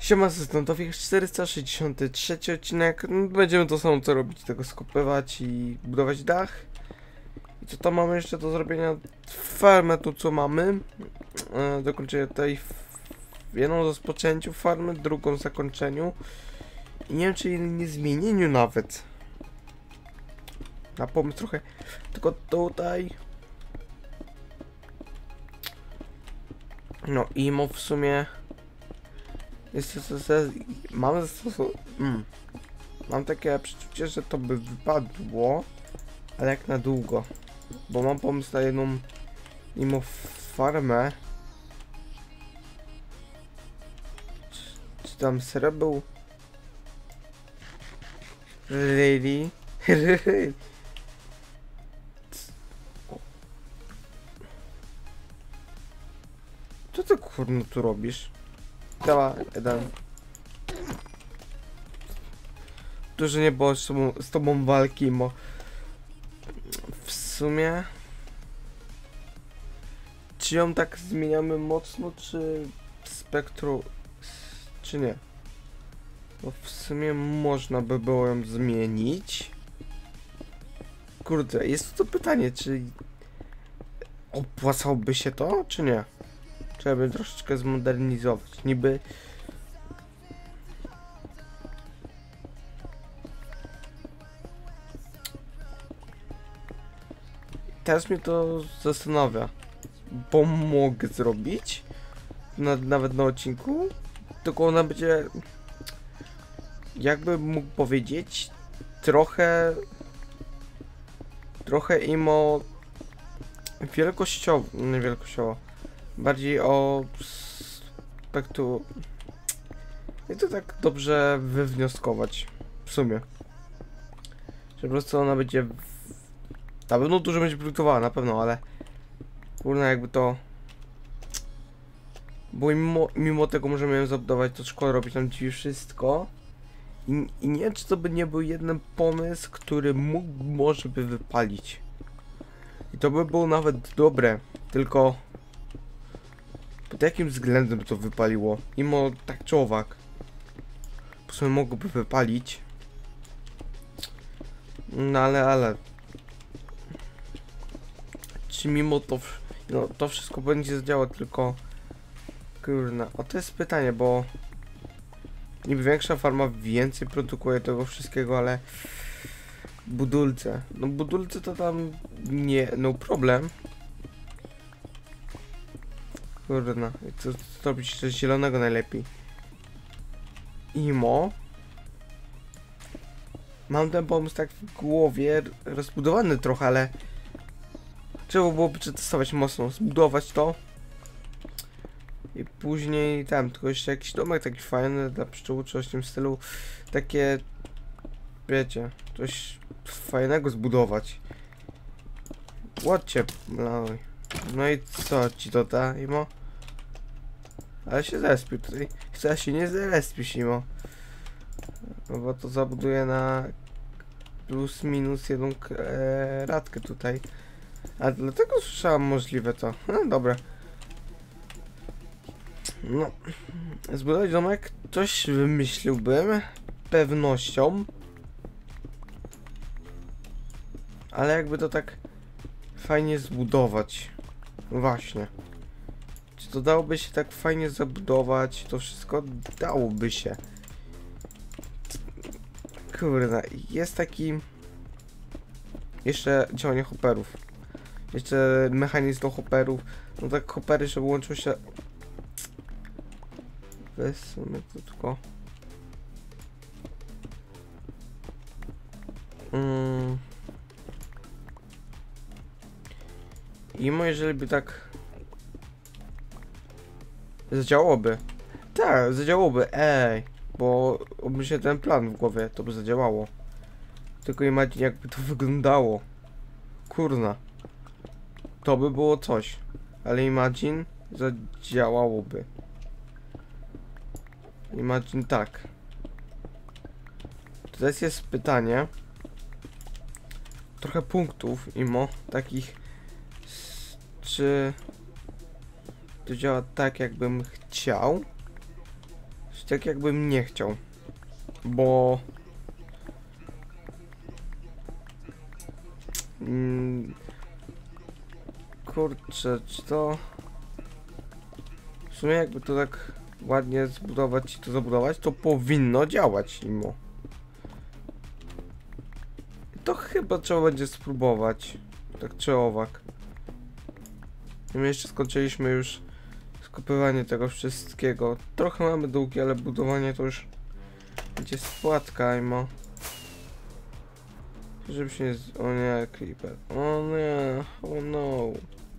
Siema asystentowi, 463 odcinek. Będziemy to samo co robić, tego skopywać i budować dach. I co tam mamy jeszcze do zrobienia? Farmę tu co mamy. Dokończę tutaj jedną rozpoczęciu farmy, drugą w zakończeniu. I nie wiem czy nie zmienieniu nawet. Na pomysł trochę. Tylko tutaj. No i w sumie. Mam takie przeczucie, że to by wypadło, ale jak na długo, bo mam pomysł na jedną farmę. Czy tam serio był? Really? Co ty kurno tu robisz? Dała, jeden. Dużo nie było z tobą walki, bo w sumie czy ją tak zmieniamy mocno, czy spektrum, czy nie? Bo w sumie można by było ją zmienić. Kurde, jest to pytanie, czy opłacałoby się to, czy nie? Trzeba by troszeczkę zmodernizować. Niby teraz mnie to zastanawia, bo mogę zrobić nawet na odcinku, tylko ona będzie, jakby mógł powiedzieć, trochę wielkościowo, nie wielkościowo, bardziej o spektrum. I to tak dobrze wywnioskować w sumie, że po prostu ona będzie na pewno dużo będzie produktowana, na pewno, ale kurna jakby to, bo mimo tego możemy ją zabudować, to szkoda robić nam dziś wszystko. I nie wiem, czy to by nie był jeden pomysł, który może by wypalić. I to by było nawet dobre, tylko pod jakim względem to wypaliło? Mimo tak czy owak, po sobie mogłoby wypalić. No ale czy mimo to, no, to wszystko będzie działać, tylko kurna, o to jest pytanie, bo niby większa farma więcej produkuje tego wszystkiego, ale budulce, no budulce to tam nie, no problem. Kurna, co robić coś zielonego najlepiej. Mam ten pomysł tak w głowie, rozbudowany trochę, ale trzeba byłoby przetestować mocno, zbudować to i później tam, tylko jeszcze jakiś domek taki fajny dla pszczół, czy coś w tym stylu, takie, wiecie, coś fajnego zbudować. Ładcie, no i co ci to da, Imo? Ale się zespił tutaj, chcę się nie zespić, Imo, no bo to zabuduję na plus minus jedną radkę tutaj. A dlatego słyszałam możliwe to. No dobra. No. Zbudować domek coś wymyśliłbym. Pewnością. Ale jakby to tak fajnie zbudować. Właśnie. Czy to dałoby się tak fajnie zabudować? To wszystko dałoby się. Kurde, jest taki jeszcze działanie hopperów. Jeszcze mechanizm do hopperów. No tak hoppery, żeby łączyły się. Wezmę to tylko. I jeżeli by tak zadziałałoby. Tak, zadziałałoby, bo by się ten plan w głowie, to by zadziałało. Tylko imagine jakby to wyglądało. Kurna. To by było coś. Ale imagine zadziałałoby. Imagine tak. Teraz jest pytanie. Trochę punktów, takich. Czy to działa tak, jakbym chciał? tak jakbym nie chciał. Bo... kurczę, czy to... W sumie jakby to tak ładnie zbudować i to zabudować, to powinno działać mimo. To chyba trzeba będzie spróbować. Tak czy owak. I my jeszcze skończyliśmy już skopiowanie tego wszystkiego. Trochę mamy długie, ale budowanie to już będzie spłatka, imo. Żeby się nie... O nie, creeper. O nie, o no.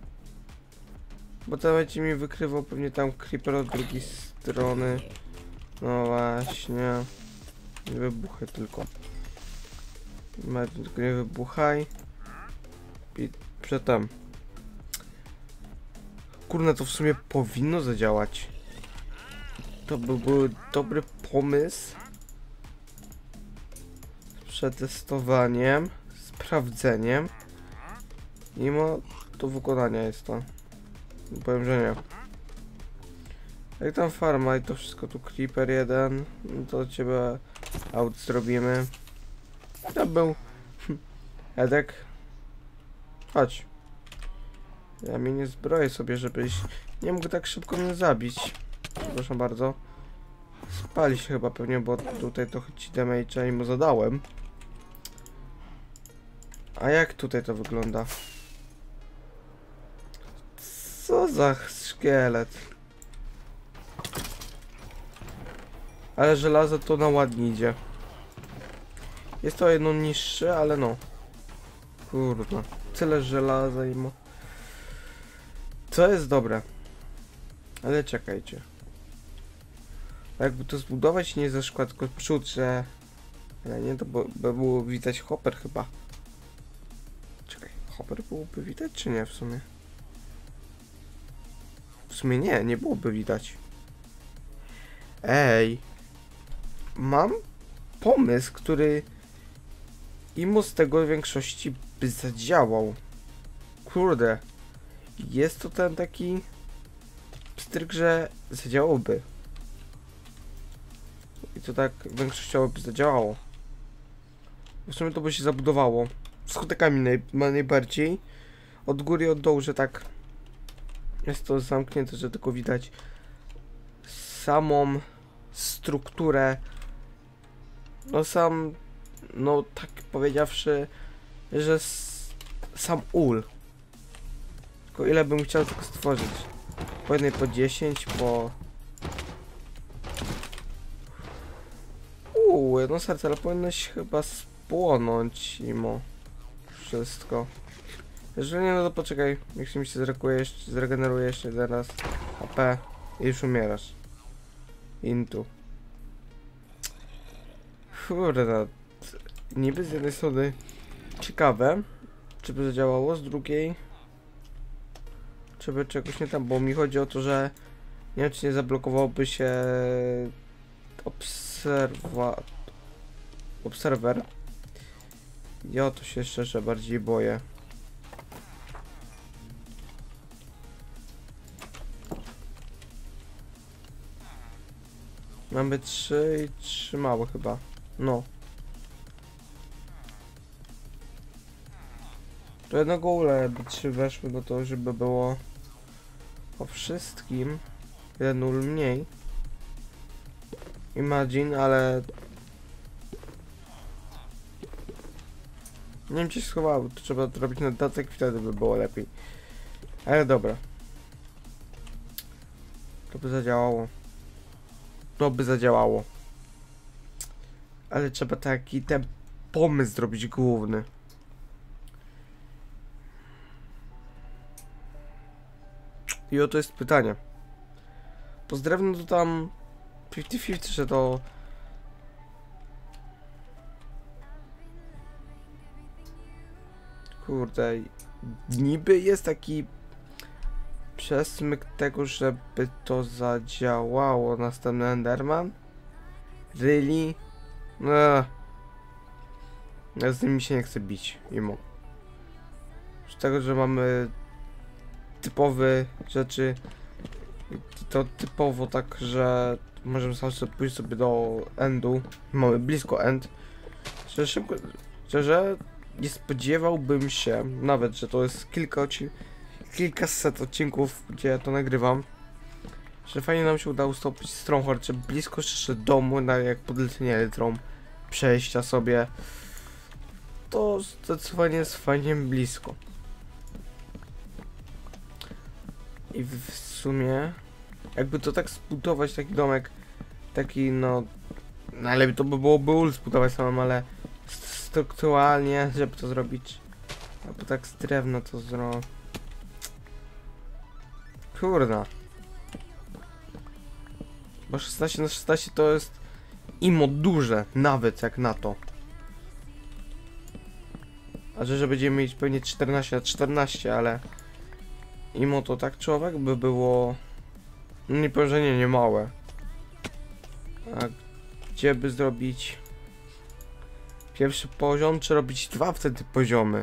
Bo to będzie mi wykrywał pewnie tam creeper od drugiej strony. No właśnie. Nie wybuchaj tylko. Tylko nie wybuchaj. I przedtem. Kurna, to w sumie powinno zadziałać. To by był dobry pomysł. Z przetestowaniem, sprawdzeniem. Mimo do wykonania jest to. Powiem, że nie. Jak tam farma i to wszystko tu creeper jeden, no to ciebie out zrobimy. To był Edek. Chodź. Ja mnie nie zbroję sobie, żebyś nie mógł tak szybko mnie zabić. Proszę bardzo. Spali się chyba pewnie, bo tutaj trochę ci damage'a i mu zadałem. A jak tutaj to wygląda? Co za szkielet? Ale żelazo to na ładnie idzie. Jest to jedno niższe, ale no. Kurwa. Tyle żelaza i mo... Co jest dobre. Ale czekajcie. Jakby to zbudować nie ze szkła, tylko przód, że... Ale nie, to by było widać hopper chyba. Czekaj, hopper byłoby widać czy nie w sumie? W sumie nie byłoby widać. Ej. Mam pomysł, który... Imo z tego w większości by zadziałał. Kurde. Jest to ten taki... pstryk, że zadziałałby. I to tak większościowo by zadziałało. W sumie to by się zabudowało. Skutekami najbardziej. Od góry i od dołu, że tak... Jest to zamknięte, że tylko widać samą strukturę. No sam... No tak powiedziawszy, że sam ul. Tylko ile bym chciał tylko stworzyć? Po jednej po 10, po... no serce, ale powinnoś chyba spłonąć imo. Wszystko. Jeżeli nie, no to poczekaj. Niech mi się zregeneruje jeszcze jeden raz HP i już umierasz. Intu. Kurde, niby z jednej strony ciekawe, czy by zadziałało, z drugiej czy by czegoś nie tam, bo mi chodzi o to, że nie wiem, czy nie zablokowałoby się obserwer. Ja o to się szczerze bardziej boję. Mamy 3 i 3 małe chyba. No. Do jednego ula jakby 3 weszły, no to żeby było po wszystkim jeden ul mniej. Imagine, ale nie wiem, gdzie się schowało, to trzeba to robić na datek, wtedy by było lepiej. Ale dobra. To by zadziałało. To by zadziałało. Ale trzeba taki ten pomysł zrobić główny. I oto jest pytanie. Pozdrawiam, to tam 50-50, że to... Kurde, niby jest taki przesmyk tego, żeby to zadziałało. Następny Enderman? Really? No. Ja z nimi się nie chcę bić, imo. Z tego, że mamy typowe rzeczy I to typowo tak, że możemy sobie pójść sobie do endu. Mamy blisko end. Szczerze, nie spodziewałbym się nawet, że to jest kilkaset odcinków, gdzie ja to nagrywam. Że fajnie nam się udało stopić Stronghold, że blisko jeszcze domu, jak podlecenie Elytrą, przejścia sobie. To zdecydowanie jest fajnie blisko. I w sumie, jakby to tak zbudować, taki domek, taki no, najlepiej to by byłoby ul zbudować samym, ale strukturalnie, żeby to zrobić, albo tak z drewna to kurna. Bo 16×16 to jest imo duże, nawet jak na to. A że będziemy mieć pewnie 14×14, ale imo to tak człowiek by było, no nie powiem, że nie małe. A gdzie by zrobić pierwszy poziom, czy robić dwa wtedy poziomy?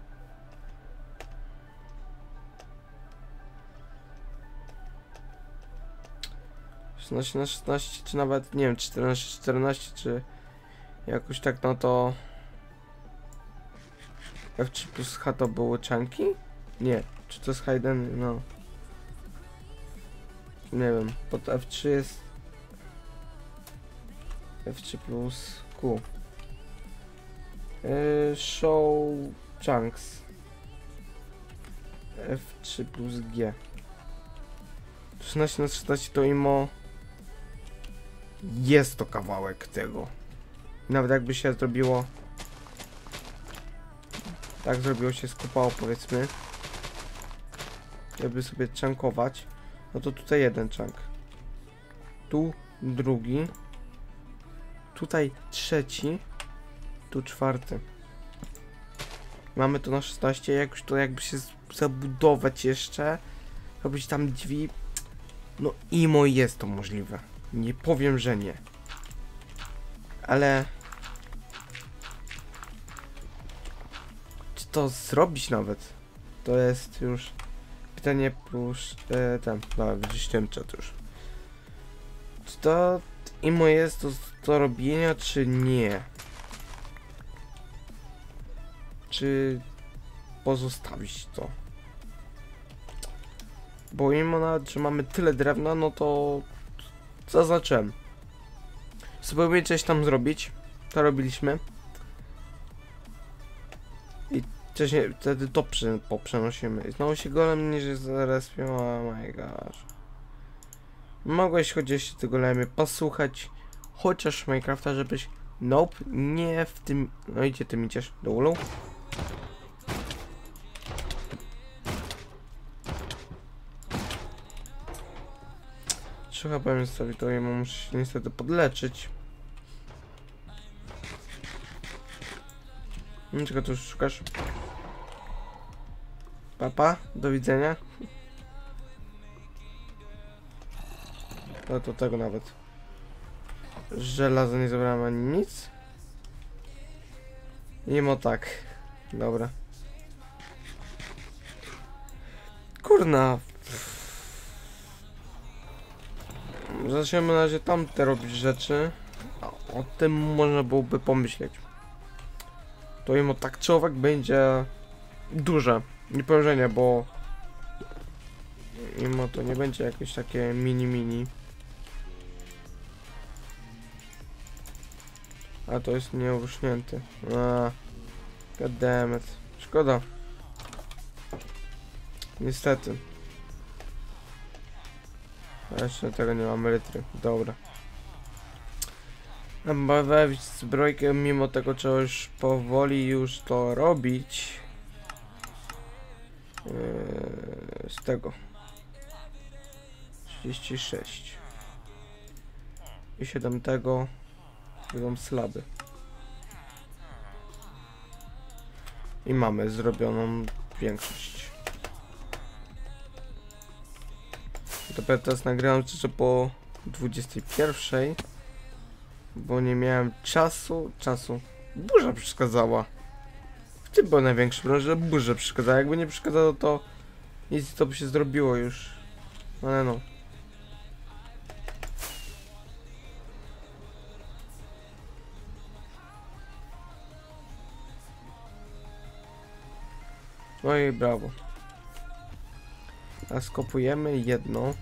Na 16, czy nawet, nie wiem, 14, czy jakoś tak, no to F3 plus H to były czanki? Nie, czy to jest Hayden? No. Nie wiem, pod F3 jest F3 plus Q. Show chunks. F3 plus G. 16×16 to imo. Jest to kawałek tego. Nawet jakby się zrobiło. Tak zrobiło się, skupało powiedzmy. Jakby sobie chunkować. No to tutaj jeden chunk. Tu drugi. Tutaj trzeci. Tu czwarty. Mamy to na 16. Jak już to jakby się zabudować jeszcze. Robić tam drzwi. No imo jest to możliwe. Nie powiem, że nie. Ale czy to zrobić nawet? To jest już pytanie plus ten, no wyczyściłem czat już. Czy to imo jest do robienia, czy nie? Czy pozostawić to? Bo mimo nawet, że mamy tyle drewna, no to zaznaczyłem. Spróbujemy coś tam zrobić. To robiliśmy. I wcześniej wtedy to poprzenosimy. I znowu się golem niż zarespią. Oh my gosh. Mogłeś chociaż te golemy posłuchać. Chociaż Minecrafta, żebyś... Nope, nie w tym... No idzie, ty idziesz do ulu. Chyba powiem sobie to, ja muszę się niestety podleczyć. Czego tu już szukasz? Papa, do widzenia. No to tego nawet. Żelazo nie zabrałem ani nic. Mimo tak. Dobra. Kurna. Zaczniemy na razie tamte robić rzeczy. A o tym można byłoby pomyśleć. To imo tak czy owak będzie duże. Nie powiem, że nie, bo imo to nie będzie jakieś takie mini. A to jest nieurusznięty. Goddammit. Szkoda. Niestety. A jeszcze tego nie mamy litry. Dobra. Bawić zbrojkę, mimo tego, trzeba już powoli już to robić. Z tego. 36. I 7 tego. Będą slaby. I mamy zrobioną większość. Dopiero teraz nagrałem jeszcze po 21, bo nie miałem czasu. Burza przeszkadzała. W tym był największy problem, że burza przeszkadzała. Jakby nie przeszkadzało, to nic to by się zrobiło już. Ale no. No i brawo. A skopujemy jedno.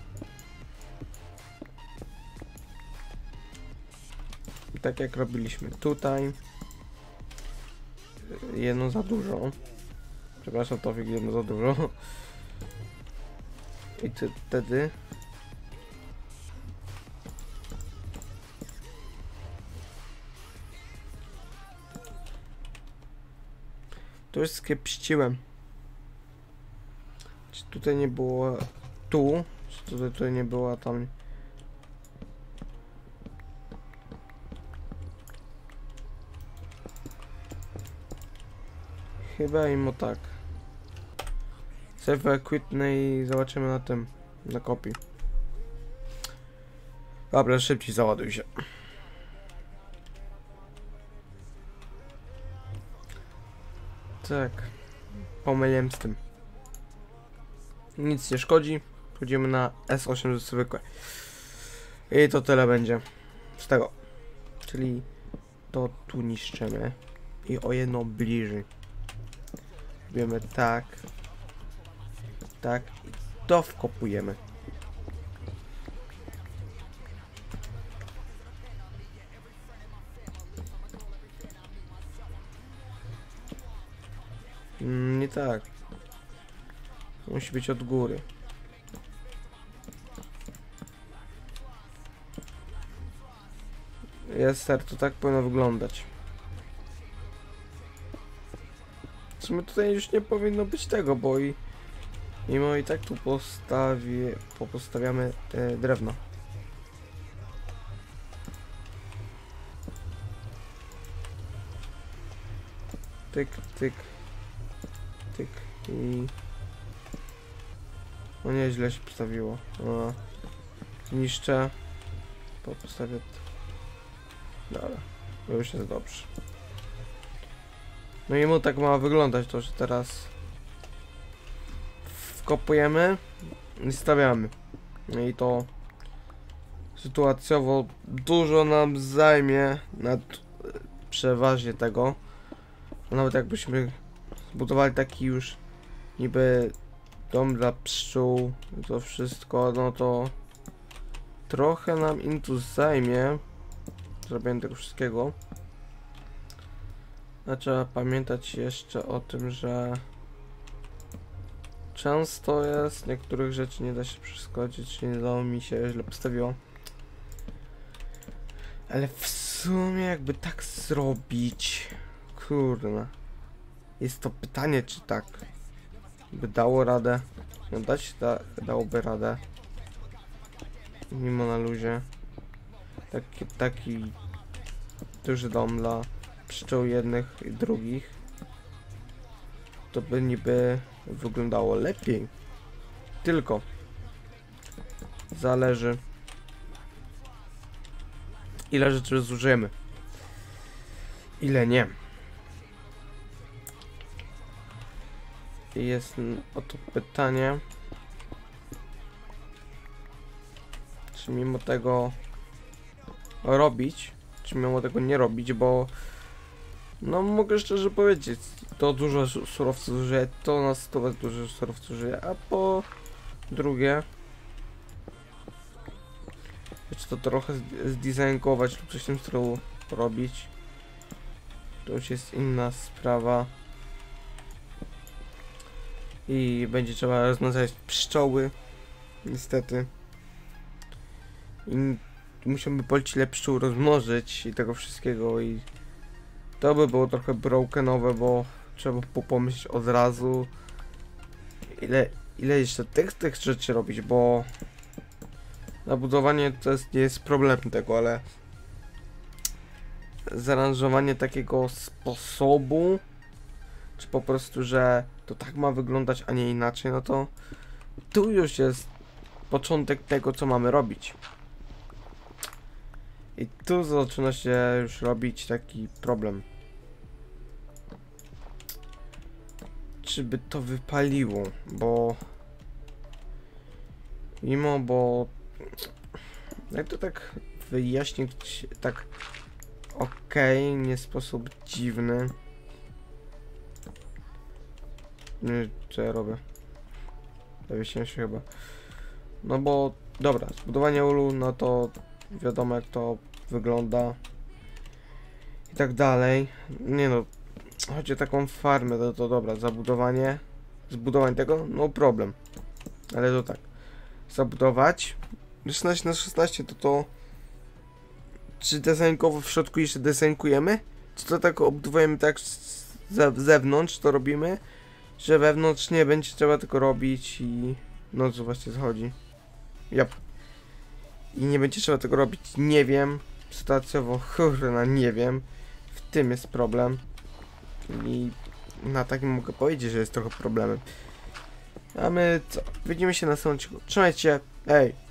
Tak jak robiliśmy tutaj. Jedno za dużo. Przepraszam, to jedno za dużo. I wtedy to już skiepściłem. Czy tutaj nie było tu? Czy tutaj nie była tam? Chyba mimo tak. Save quitnę i zobaczymy na tym, na kopii. Dobra, szybciej załaduj się. Tak. Pomyliłem z tym. Nic nie szkodzi. Chodzimy na S8 zwykłe. I to tyle będzie z tego. Czyli to tu niszczymy. I o jedno bliżej. Robimy tak. Tak. I to wkopujemy. Nie tak. Musi być od góry. Jest ser, to tak powinno wyglądać. W sumie tutaj już nie powinno być tego, bo mimo i tak tu postawiamy drewno. Tyk, tyk, tyk i... No nieźle się postawiło. No. Niszczę. Postawię... Dobra, to już jest dobrze. No i mu tak ma wyglądać to, że teraz wkopujemy i stawiamy. No i to sytuacjowo dużo nam zajmie nad przeważnie tego. Nawet jakbyśmy zbudowali taki już niby dom dla pszczół, to wszystko, no to trochę nam tu zajmie zrobienie tego wszystkiego. A trzeba pamiętać jeszcze o tym, że często jest, niektórych rzeczy nie da się przeszkodzić, nie dało mi się, źle postawiło. Ale w sumie jakby tak zrobić, kurna, jest to pytanie, czy tak by dało radę. No dałoby radę. Mimo na luzie. Taki duży dom dla pszczół jednych i drugich. To by niby wyglądało lepiej. Tylko zależy, ile rzeczy zużyjemy. Ile nie. I jest oto pytanie, czy mimo tego robić, czy mimo tego nie robić, bo no mogę szczerze powiedzieć, to dużo surowców zużyje, to na stówę dużo surowców zużyje, a po drugie czy to trochę zdizajnkować lub coś w tym stylu robić, to już jest inna sprawa. I będzie trzeba rozmnażać pszczoły, niestety. I musimy policzyć ile pszczół rozmnożyć i tego wszystkiego, i to by było trochę brokenowe, bo trzeba było pomyśleć od razu, ile jeszcze tych rzeczy robić, bo nabudowanie to nie jest problem tego, ale zaaranżowanie takiego sposobu, czy po prostu, że to tak ma wyglądać, a nie inaczej, no to tu już jest początek tego, co mamy robić. I tu zaczyna się już robić taki problem. Czy by to wypaliło, bo bo jak to tak wyjaśnić tak okej, nie w sposób dziwny. Nie wiem, co ja robię. Zawiesiłem się chyba. No bo, dobra, zbudowanie ulu, no to wiadomo jak to wygląda. I tak dalej. Nie no, chodzi o taką farmę, to dobra, zbudowanie tego, no problem. Ale to tak, zabudować 16 na 16 to czy design-kowo w środku jeszcze designkujemy? Czy to tak obudowujemy tak z zewnątrz to robimy? Że wewnątrz nie będzie trzeba tylko robić i... No co właśnie zachodzi. Yep. I nie będzie trzeba tego robić, nie wiem. Sytuacjowo, kurna, nie wiem. W tym jest problem. I na takim mogę powiedzieć, że jest trochę problemem. A my co? Widzimy się na następnym odcinku. Trzymajcie się. Ej!